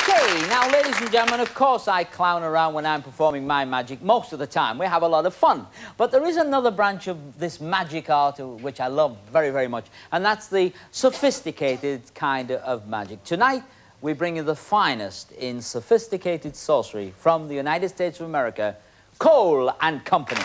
Okay, now, ladies and gentlemen, of course I clown around when I'm performing my magic most of the time. We have a lot of fun. But there is another branch of this magic art which I love very, very much, and that's the sophisticated kind of magic. Tonight, we bring you the finest in sophisticated sorcery from the United States of America, Kohl and Company.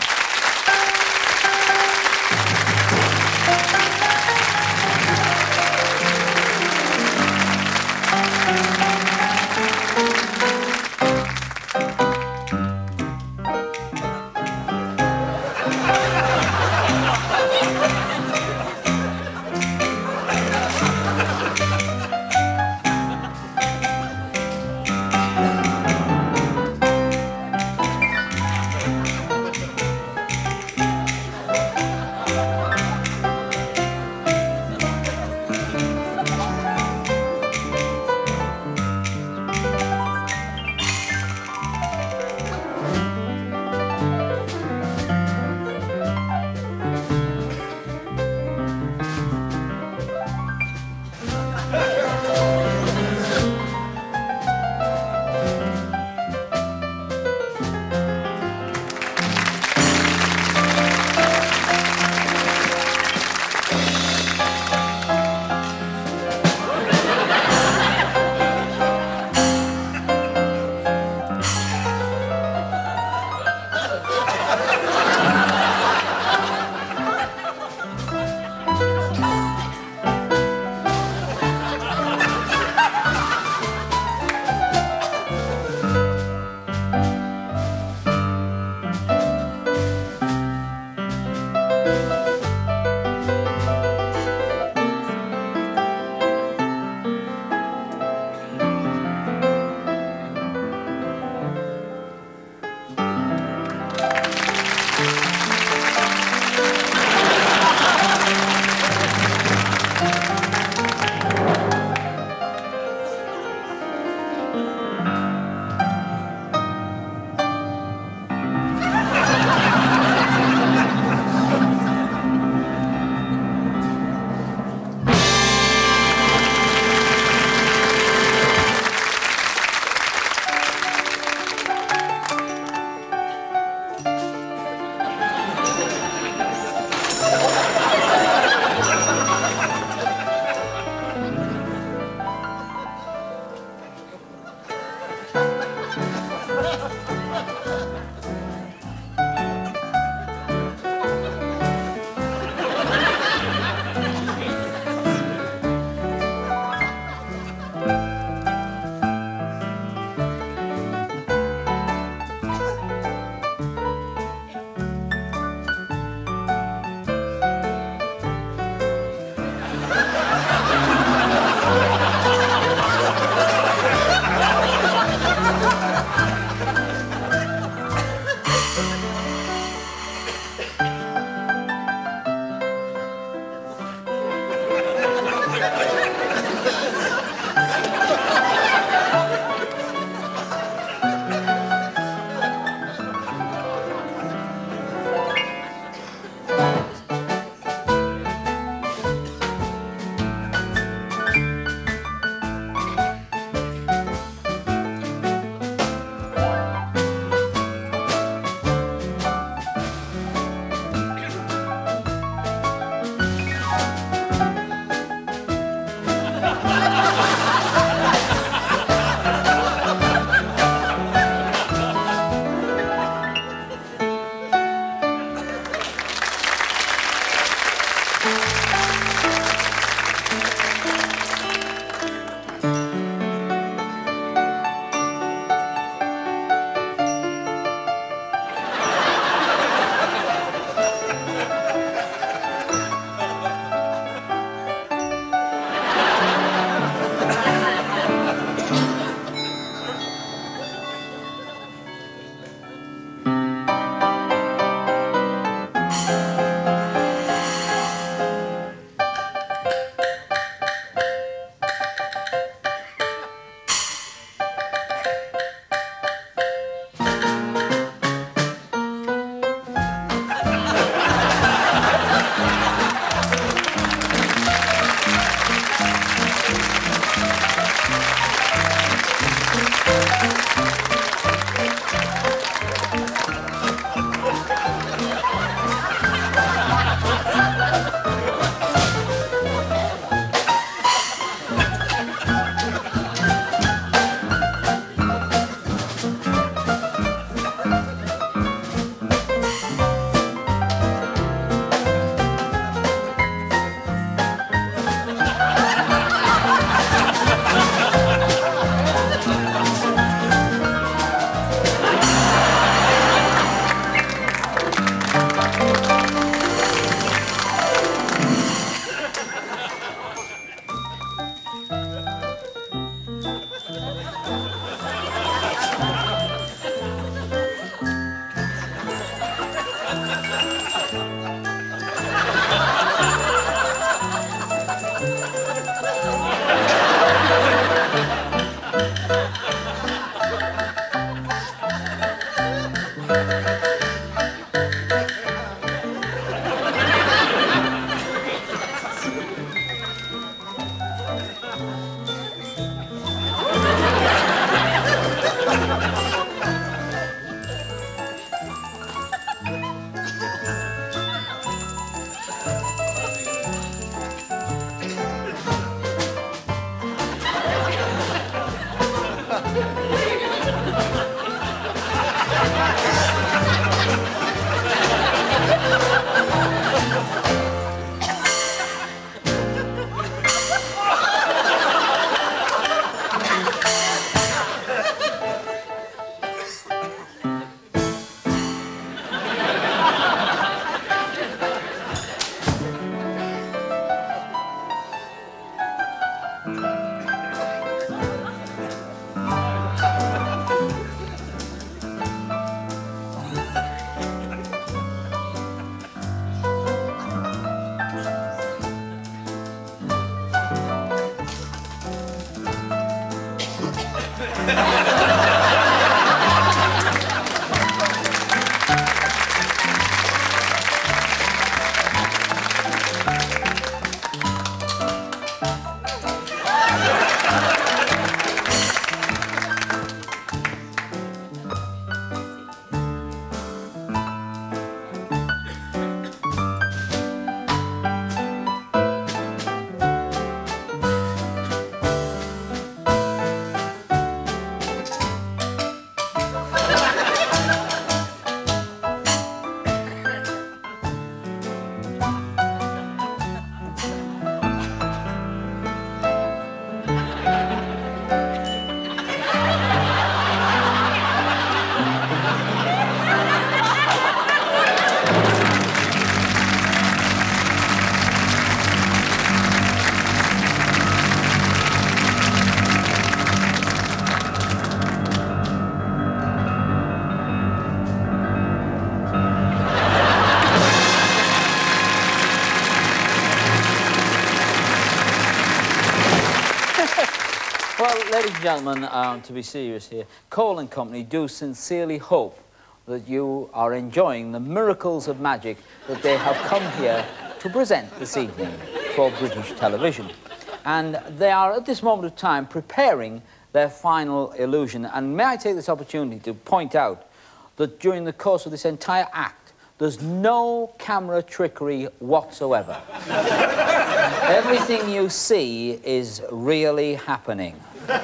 Well, ladies and gentlemen, to be serious here, Kohl and Company do sincerely hope that you are enjoying the miracles of magic that they have come here to present this evening for British television. And they are, at this moment of time, preparing their final illusion. And may I take this opportunity to point out that during the course of this entire act, there's no camera trickery whatsoever. Everything you see is really happening.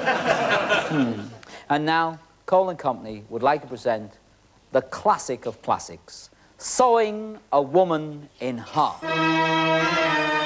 And now, Kohl and Company would like to present the classic of classics, Sewing a Woman in Half.